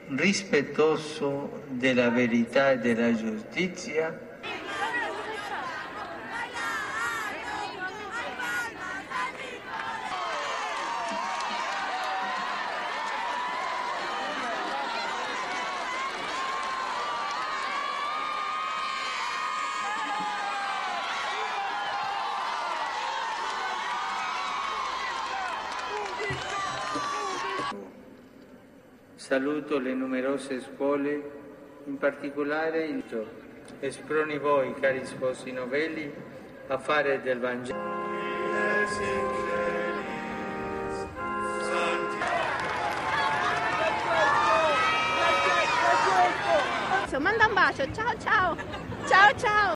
rispettoso della verità e della giustizia, saluto le numerose scuole, in particolare il Esproni voi, cari sposi novelli, a fare del Vangelo. Manda un bacio, ciao ciao, ciao ciao.